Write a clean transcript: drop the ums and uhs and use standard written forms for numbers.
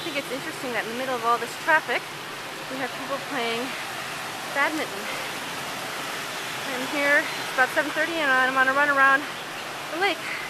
think it's interesting that in the middle of all this traffic, we have people playing badminton. I'm here, it's about 7:30 and I'm on a run around the lake.